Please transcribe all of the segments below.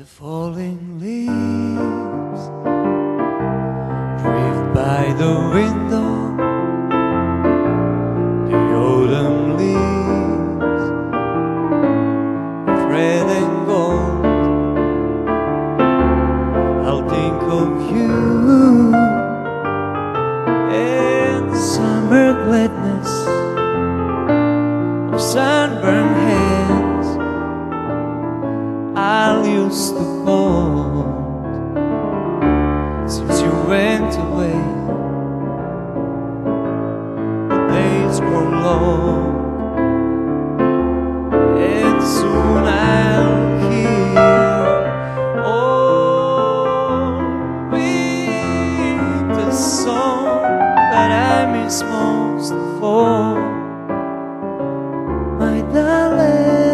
falling leaves drift by the window, the autumn leaves, red and gold. I'll think of you and the summer gladness of sunburned hands I'll used to hold since you went away. The days grow long, and soon I'll hear oh, winter song that I miss most of all, my darling.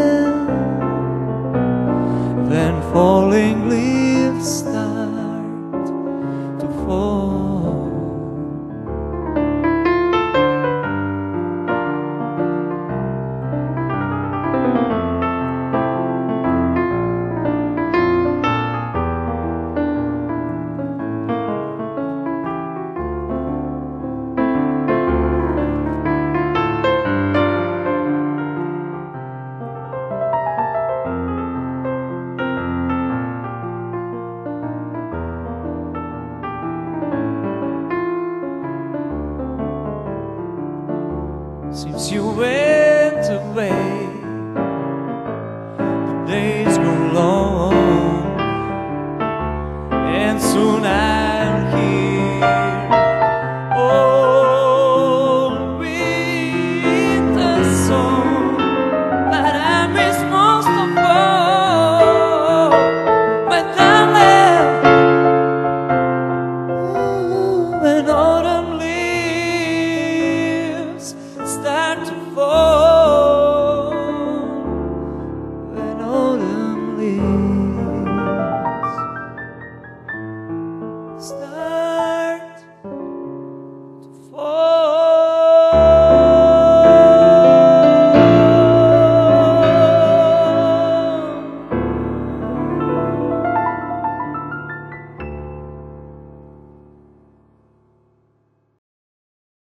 Then falling leaves start to fall. Since you went away, the days grow long, and soon I'll hear old winter song that I miss most of all, my darling. When autumn